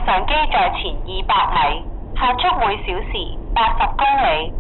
相機在前200米，限速每小時80公里。